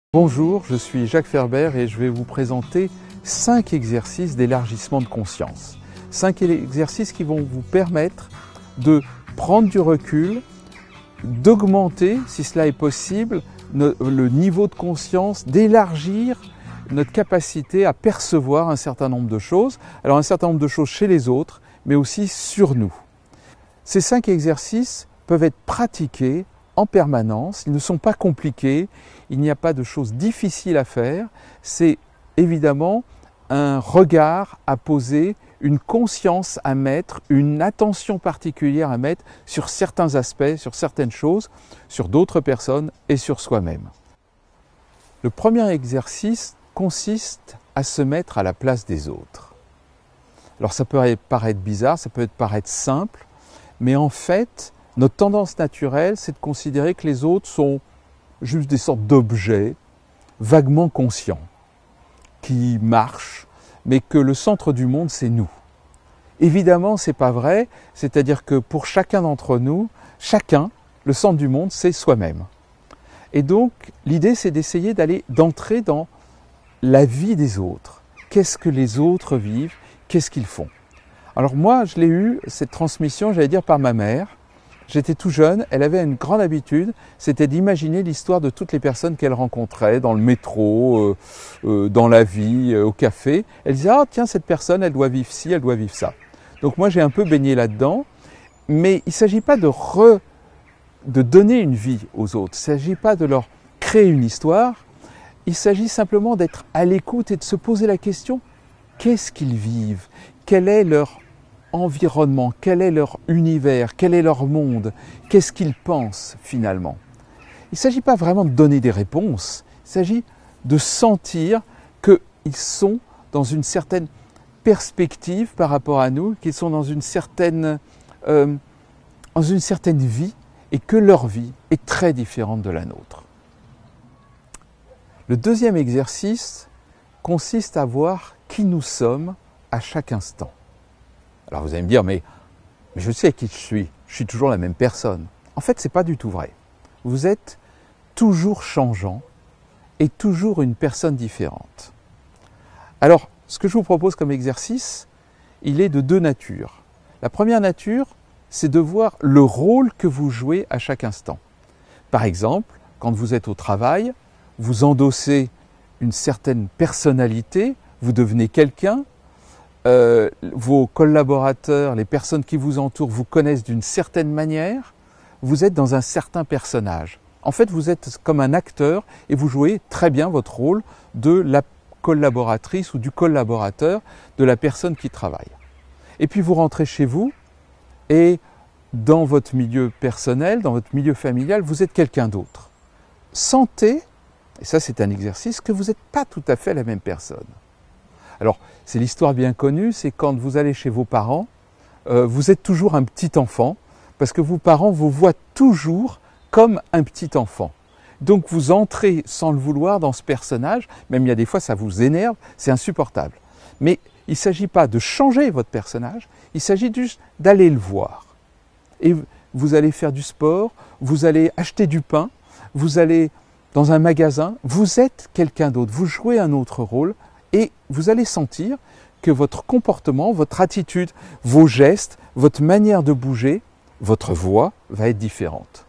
Bonjour, je suis Jacques Ferber et je vais vous présenter 5 exercices d'élargissement de conscience. 5 exercices qui vont vous permettre de prendre du recul, d'augmenter, si cela est possible, le niveau de conscience, d'élargir notre capacité à percevoir un certain nombre de choses. Alors un certain nombre de choses chez les autres, mais aussi sur nous. Ces 5 exercices peuvent être pratiqués en permanence, ils ne sont pas compliqués, il n'y a pas de choses difficiles à faire, c'est évidemment un regard à poser, une conscience à mettre, une attention particulière à mettre sur certains aspects, sur certaines choses, sur d'autres personnes et sur soi-même. Le premier exercice consiste à se mettre à la place des autres. Alors ça peut paraître bizarre, ça peut paraître simple, mais en fait, notre tendance naturelle, c'est de considérer que les autres sont juste des sortes d'objets vaguement conscients, qui marchent, mais que le centre du monde, c'est nous. Évidemment, ce n'est pas vrai, c'est-à-dire que pour chacun d'entre nous, le centre du monde, c'est soi-même. Et donc, l'idée, c'est d'essayer d'entrer dans la vie des autres. Qu'est-ce que les autres vivent? Qu'est-ce qu'ils font? Alors moi, je l'ai eu, cette transmission, j'allais dire, par ma mère. J'étais tout jeune, elle avait une grande habitude, c'était d'imaginer l'histoire de toutes les personnes qu'elle rencontrait dans le métro, dans la vie, au café. Elle disait « Ah tiens, cette personne, elle doit vivre ci, elle doit vivre ça ». Donc moi j'ai un peu baigné là-dedans, mais il ne s'agit pas de donner une vie aux autres, il ne s'agit pas de leur créer une histoire, il s'agit simplement d'être à l'écoute et de se poser la question « Qu'est-ce qu'ils vivent? Quel est leur environnement, quel est leur univers, quel est leur monde, qu'est-ce qu'ils pensent finalement. » Il ne s'agit pas vraiment de donner des réponses, il s'agit de sentir qu'ils sont dans une certaine perspective par rapport à nous, qu'ils sont dans une certaine vie et que leur vie est très différente de la nôtre. Le deuxième exercice consiste à voir qui nous sommes à chaque instant. Alors vous allez me dire, mais je sais qui je suis toujours la même personne. En fait, ce n'est pas du tout vrai. Vous êtes toujours changeant et toujours une personne différente. Alors, ce que je vous propose comme exercice, il est de deux natures. La première nature, c'est de voir le rôle que vous jouez à chaque instant. Par exemple, quand vous êtes au travail, vous endossez une certaine personnalité, vous devenez quelqu'un, vos collaborateurs, les personnes qui vous entourent vous connaissent d'une certaine manière, vous êtes dans un certain personnage. En fait, vous êtes comme un acteur et vous jouez très bien votre rôle de la collaboratrice ou du collaborateur, de la personne qui travaille. Et puis vous rentrez chez vous et dans votre milieu personnel, dans votre milieu familial, vous êtes quelqu'un d'autre. Sentez, et ça c'est un exercice, que vous n'êtes pas tout à fait la même personne. Alors, c'est l'histoire bien connue, c'est quand vous allez chez vos parents, vous êtes toujours un petit enfant, parce que vos parents vous voient toujours comme un petit enfant. Donc vous entrez sans le vouloir dans ce personnage, même il y a des fois ça vous énerve, c'est insupportable. Mais il ne s'agit pas de changer votre personnage, il s'agit juste d'aller le voir. Et vous allez faire du sport, vous allez acheter du pain, vous allez dans un magasin, vous êtes quelqu'un d'autre, vous jouez un autre rôle, et vous allez sentir que votre comportement, votre attitude, vos gestes, votre manière de bouger, votre voix va être différente.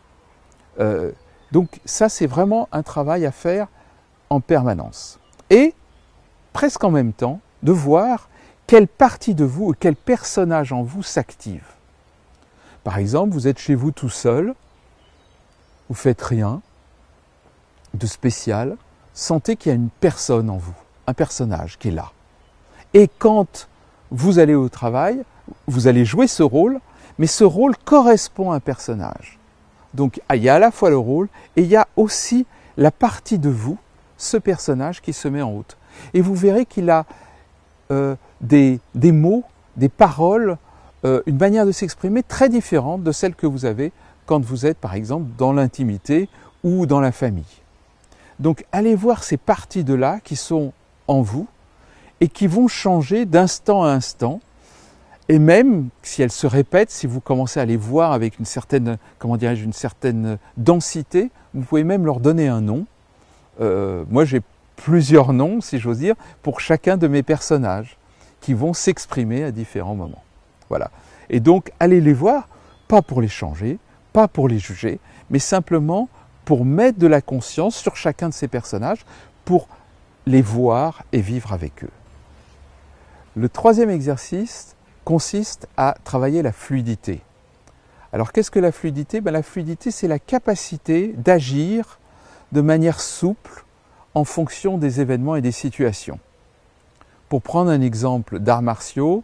Donc ça, c'est vraiment un travail à faire en permanence. Et presque en même temps, de voir quelle partie de vous, quel personnage en vous s'active. Par exemple, vous êtes chez vous tout seul, vous ne faites rien de spécial, sentez qu'il y a une personne en vous. Un personnage qui est là. Et quand vous allez au travail, vous allez jouer ce rôle, mais ce rôle correspond à un personnage. Donc il y a à la fois le rôle et il y a aussi la partie de vous, ce personnage qui se met en route. Et vous verrez qu'il a des mots, des paroles, une manière de s'exprimer très différente de celle que vous avez quand vous êtes par exemple dans l'intimité ou dans la famille. Donc allez voir ces parties de là qui sont en vous et qui vont changer d'instant à instant. Et même si elles se répètent, si vous commencez à les voir avec une certaine, une certaine densité, vous pouvez même leur donner un nom. moi j'ai plusieurs noms, si j'ose dire, pour chacun de mes personnages qui vont s'exprimer à différents moments. Voilà. Et donc, allez les voir, pas pour les changer, pas pour les juger, mais simplement pour mettre de la conscience sur chacun de ces personnages, pour les voir et vivre avec eux. Le troisième exercice consiste à travailler la fluidité. Alors, qu'est-ce que la fluidité? La fluidité, c'est la capacité d'agir de manière souple en fonction des événements et des situations. Pour prendre un exemple d'arts martiaux,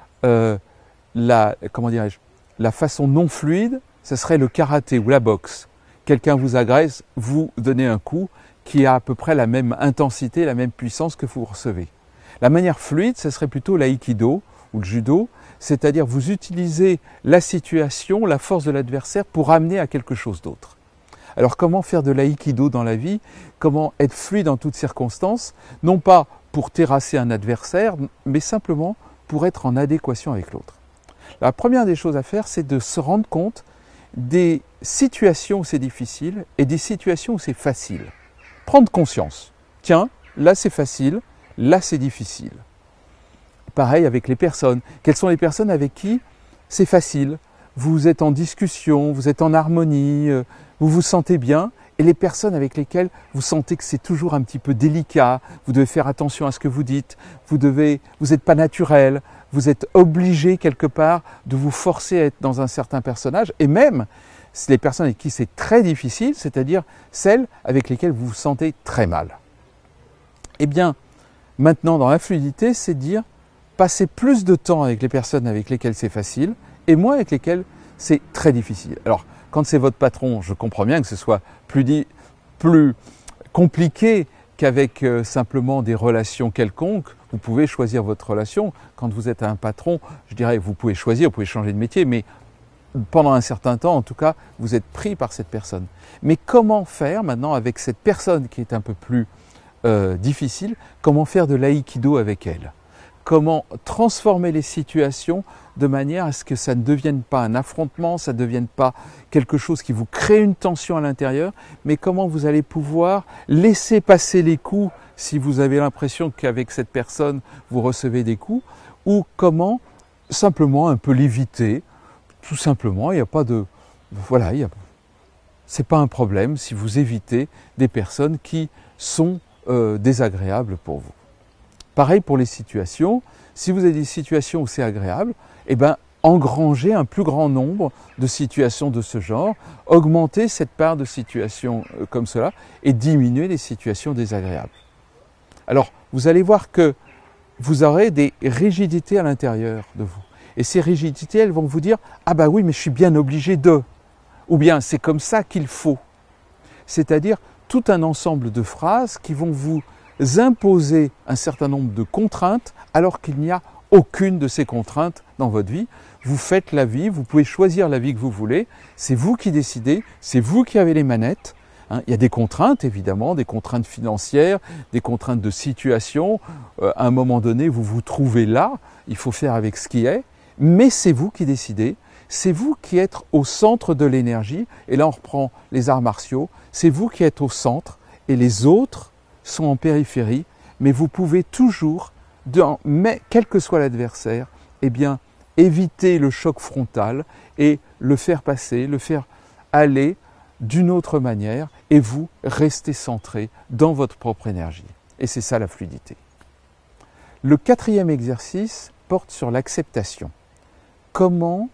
la façon non fluide, ce serait le karaté ou la boxe. Quelqu'un vous agresse, vous donnez un coup qui a à peu près la même intensité, la même puissance que vous recevez. La manière fluide, ce serait plutôt l'aïkido ou le judo, c'est-à-dire vous utilisez la situation, la force de l'adversaire pour amener à quelque chose d'autre. Alors comment faire de l'aïkido dans la vie? Comment être fluide en toutes circonstances? Non pas pour terrasser un adversaire, mais simplement pour être en adéquation avec l'autre. La première des choses à faire, c'est de se rendre compte des situations où c'est difficile et des situations où c'est facile. Prendre conscience. Tiens, là c'est facile, là c'est difficile. Pareil avec les personnes. Quelles sont les personnes avec qui c'est facile? Vous êtes en discussion, vous êtes en harmonie, vous vous sentez bien, et les personnes avec lesquelles vous sentez que c'est toujours un petit peu délicat, vous devez faire attention à ce que vous dites, vous n'êtes pas naturel, vous êtes obligé quelque part de vous forcer à être dans un certain personnage, et même les personnes avec qui c'est très difficile, c'est-à-dire celles avec lesquelles vous vous sentez très mal. Eh bien, maintenant dans la fluidité, c'est de dire passer plus de temps avec les personnes avec lesquelles c'est facile, et moins avec lesquelles c'est très difficile. Alors, quand c'est votre patron, je comprends bien que ce soit plus compliqué qu'avec simplement des relations quelconques. Vous pouvez choisir votre relation. Quand vous êtes un patron, je dirais, vous pouvez choisir, vous pouvez changer de métier, mais pendant un certain temps, en tout cas, vous êtes pris par cette personne. Mais comment faire maintenant avec cette personne qui est un peu plus difficile? Comment faire de l'aïkido avec elle? Comment transformer les situations de manière à ce que ça ne devienne pas un affrontement, ça ne devienne pas quelque chose qui vous crée une tension à l'intérieur, mais comment vous allez pouvoir laisser passer les coups si vous avez l'impression qu'avec cette personne vous recevez des coups, ou comment simplement un peu l'éviter, tout simplement, il n'y a pas de... Voilà, c'est pas un problème si vous évitez des personnes qui sont désagréables pour vous. Pareil pour les situations, si vous avez des situations où c'est agréable, eh bien, engrangez un plus grand nombre de situations de ce genre, augmentez cette part de situations comme cela et diminuez les situations désagréables. Alors, vous allez voir que vous aurez des rigidités à l'intérieur de vous. Et ces rigidités, elles vont vous dire « Ah bah oui, mais je suis bien obligé de » ou bien « C'est comme ça qu'il faut ». C'est-à-dire tout un ensemble de phrases qui vont vous imposer un certain nombre de contraintes alors qu'il n'y a aucune de ces contraintes dans votre vie. Vous faites la vie, vous pouvez choisir la vie que vous voulez, c'est vous qui décidez, c'est vous qui avez les manettes. Il y a des contraintes évidemment, des contraintes financières, des contraintes de situation. À un moment donné, vous vous trouvez là, il faut faire avec ce qui est, mais c'est vous qui décidez, c'est vous qui êtes au centre de l'énergie, et là on reprend les arts martiaux, c'est vous qui êtes au centre et les autres sont en périphérie, mais vous pouvez toujours, quel que soit l'adversaire, eh bien, éviter le choc frontal et le faire passer, le faire aller d'une autre manière, et vous restez centré dans votre propre énergie. Et c'est ça la fluidité. Le quatrième exercice porte sur l'acceptation. Comment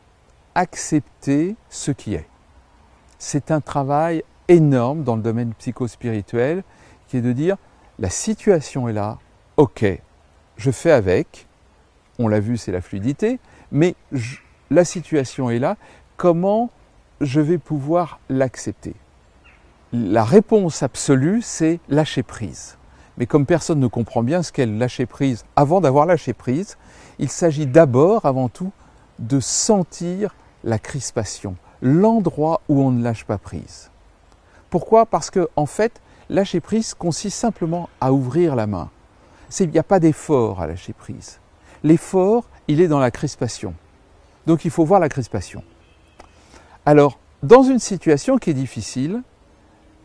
accepter ce qui est? C'est un travail énorme dans le domaine psychospirituel qui est de dire la situation est là, ok, je fais avec, on l'a vu c'est la fluidité, mais la situation est là, comment je vais pouvoir l'accepter? La réponse absolue c'est lâcher prise. Mais comme personne ne comprend bien ce qu'est le lâcher prise, avant d'avoir lâché prise, il s'agit d'abord, avant tout, de sentir la crispation, l'endroit où on ne lâche pas prise. Pourquoi? Parce que, en fait, lâcher prise consiste simplement à ouvrir la main. Il n'y a pas d'effort à lâcher prise. L'effort, il est dans la crispation. Donc il faut voir la crispation. Alors, dans une situation qui est difficile,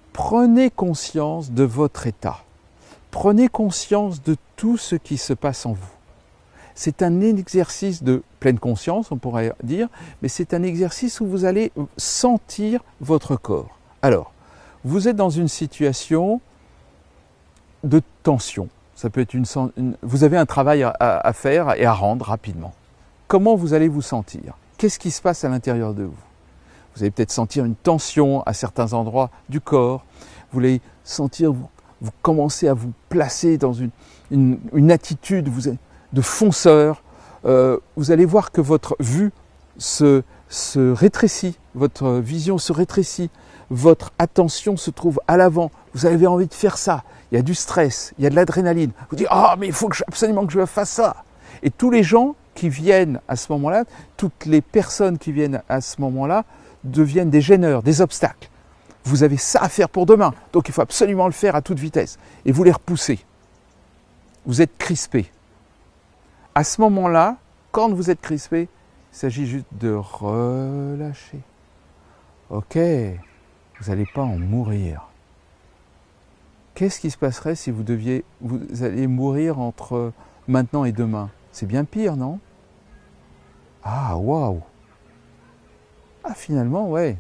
prenez conscience de votre état. Prenez conscience de tout ce qui se passe en vous. C'est un exercice de pleine conscience, on pourrait dire, mais c'est un exercice où vous allez sentir votre corps. Alors, vous êtes dans une situation de tension. Ça peut être vous avez un travail à faire et à rendre rapidement. Comment vous allez vous sentir? Qu'est-ce qui se passe à l'intérieur de vous? Vous allez peut-être sentir une tension à certains endroits du corps. Vous allez sentir, vous commencez à vous placer dans une attitude de fonceur. Vous allez voir que votre vue se rétrécit, votre vision se rétrécit, votre attention se trouve à l'avant. Vous avez envie de faire ça. Il y a du stress, il y a de l'adrénaline. Vous dites « Ah, mais il faut absolument que je fasse ça !» Et tous les gens qui viennent à ce moment-là, toutes les personnes qui viennent à ce moment-là, deviennent des gêneurs, des obstacles. Vous avez ça à faire pour demain, donc il faut absolument le faire à toute vitesse. Et vous les repoussez. Vous êtes crispé. À ce moment-là, quand vous êtes crispé, il s'agit juste de relâcher. Ok, vous n'allez pas en mourir. Qu'est-ce qui se passerait si vous allez mourir entre maintenant et demain? C'est bien pire, non? Ah, waouh! Ah, finalement, ouais.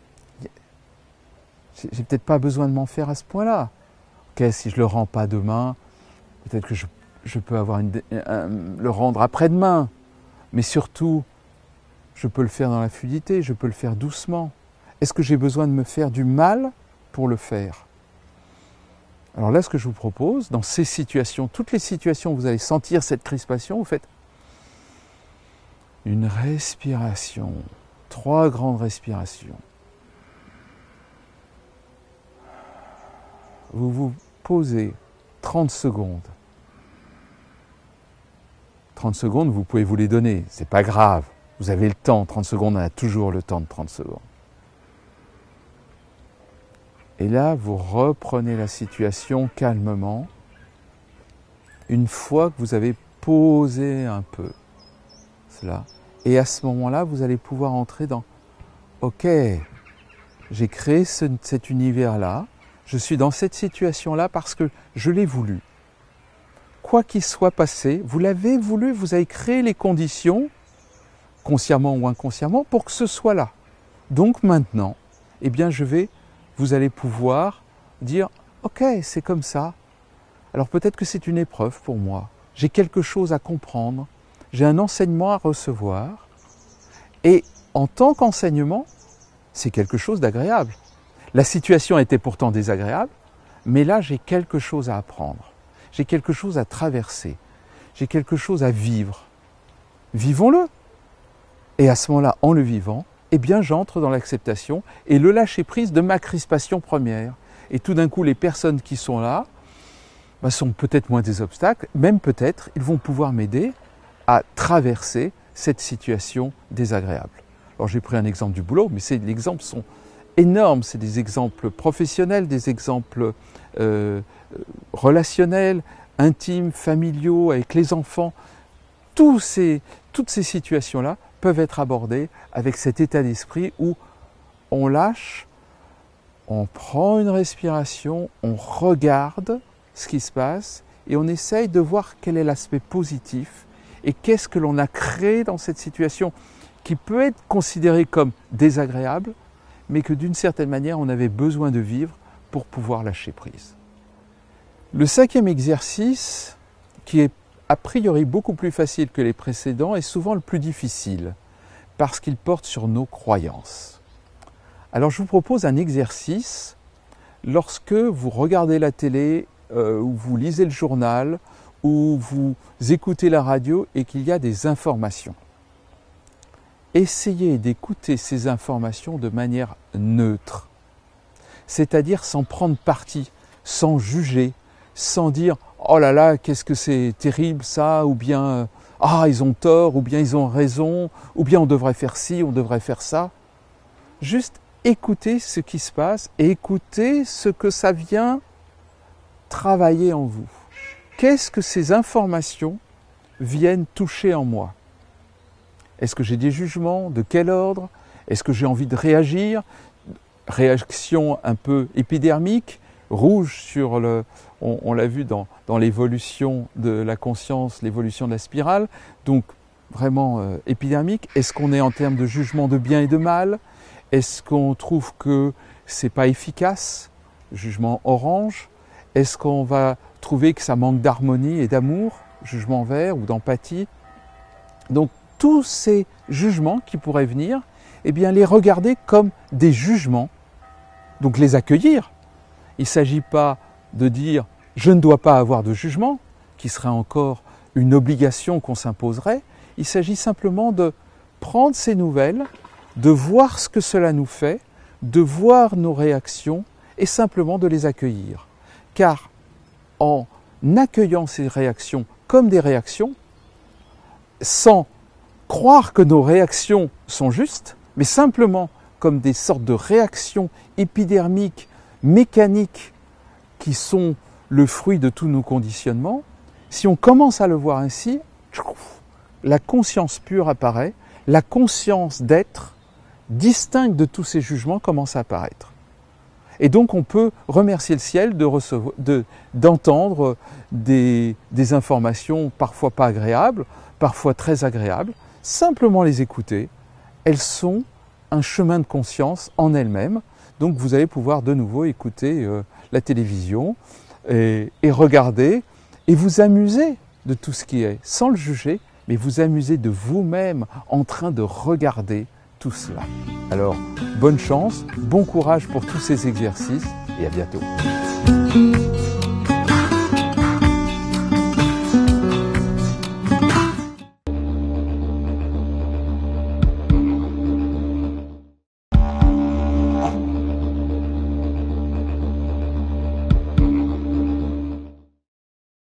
J'ai peut-être pas besoin de m'en faire à ce point-là. Ok, si je le rends pas demain, peut-être que je peux avoir le rendre après-demain. Mais surtout, je peux le faire dans la fluidité, je peux le faire doucement. Est-ce que j'ai besoin de me faire du mal pour le faire? Alors là, ce que je vous propose, dans ces situations, toutes les situations où vous allez sentir cette crispation, vous faites une respiration, 3 grandes respirations. Vous vous posez 30 secondes. 30 secondes, vous pouvez vous les donner, c'est pas grave. Vous avez le temps, 30 secondes, on a toujours le temps de 30 secondes. Et là, vous reprenez la situation calmement. Une fois que vous avez posé un peu cela. Et à ce moment-là, vous allez pouvoir entrer dans « Ok, j'ai créé cet univers-là, je suis dans cette situation-là parce que je l'ai voulu. Quoi qu'il soit passé, vous l'avez voulu, vous avez créé les conditions, consciemment ou inconsciemment, pour que ce soit là. Donc maintenant, eh bien vous allez pouvoir dire « Ok, c'est comme ça. Alors peut-être que c'est une épreuve pour moi. J'ai quelque chose à comprendre. J'ai un enseignement à recevoir. Et en tant qu'enseignement, c'est quelque chose d'agréable. La situation était pourtant désagréable, mais là j'ai quelque chose à apprendre. J'ai quelque chose à traverser. J'ai quelque chose à vivre. Vivons-le. Et à ce moment-là, en le vivant, eh bien j'entre dans l'acceptation et le lâcher-prise de ma crispation première. Et tout d'un coup, les personnes qui sont là sont peut-être moins des obstacles, même peut-être, ils vont pouvoir m'aider à traverser cette situation désagréable. Alors j'ai pris un exemple du boulot, mais les exemples sont énormes. C'est des exemples professionnels, des exemples relationnels, intimes, familiaux, avec les enfants. Toutes ces situations-là peuvent être abordées avec cet état d'esprit où on lâche, on prend une respiration, on regarde ce qui se passe et on essaye de voir quel est l'aspect positif et qu'est-ce que l'on a créé dans cette situation qui peut être considérée comme désagréable, mais que d'une certaine manière on avait besoin de vivre pour pouvoir lâcher prise. Le 5e exercice, qui est a priori beaucoup plus facile que les précédents, est souvent le plus difficile, parce qu'il porte sur nos croyances. Alors je vous propose un exercice lorsque vous regardez la télé, ou vous lisez le journal, ou vous écoutez la radio et qu'il y a des informations. Essayez d'écouter ces informations de manière neutre, c'est-à-dire sans prendre parti, sans juger, sans dire « Oh là là, qu'est-ce que c'est terrible ça » ou bien « Ah, ils ont tort » ou bien « Ils ont raison » ou bien « On devrait faire ci, on devrait faire ça ». Juste écoutez ce qui se passe et écoutez ce que ça vient travailler en vous. Qu'est-ce que ces informations viennent toucher en moi? Est-ce que j'ai des jugements? De quel ordre? Est-ce que j'ai envie de réagir? réaction un peu épidermique, rouge sur le... On l'a vu dans l'évolution de la conscience, l'évolution de la spirale, donc vraiment épidermique. Est-ce qu'on est en termes de jugement de bien et de mal? Est-ce qu'on trouve que c'est pas efficace? Jugement orange. Est-ce qu'on va trouver que ça manque d'harmonie et d'amour? Jugement vert ou d'empathie. Donc tous ces jugements qui pourraient venir, eh bien les regarder comme des jugements, donc les accueillir. Il ne s'agit pas de dire « je ne dois pas avoir de jugement », qui serait encore une obligation qu'on s'imposerait. Il s'agit simplement de prendre ces nouvelles, de voir ce que cela nous fait, de voir nos réactions et simplement de les accueillir. Car en accueillant ces réactions comme des réactions, sans croire que nos réactions sont justes, mais simplement comme des sortes de réactions épidermiques, mécaniques, qui sont le fruit de tous nos conditionnements, si on commence à le voir ainsi, la conscience pure apparaît, la conscience d'être, distincte de tous ces jugements, commence à apparaître. Et donc on peut remercier le ciel d'entendre des informations parfois pas agréables, parfois très agréables, simplement les écouter. Elles sont un chemin de conscience en elles-mêmes. Donc vous allez pouvoir de nouveau écouter la télévision et regarder et vous amuser de tout ce qui est, sans le juger, mais vous amuser de vous-même en train de regarder tout cela. Alors, bonne chance, bon courage pour tous ces exercices et à bientôt.